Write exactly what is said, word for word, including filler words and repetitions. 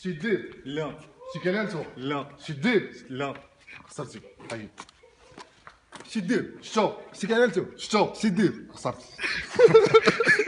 شي دير لا شي كلالتو لا شي دير لا خسرتي طيب شي دير شتو شي كلالتو شتو شي دير خسرت